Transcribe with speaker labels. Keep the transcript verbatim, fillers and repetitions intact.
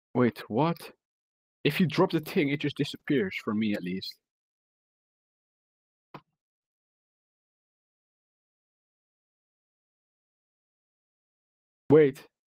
Speaker 1: Wait, what? If you drop the thing, it just disappears, for me at least. Wait.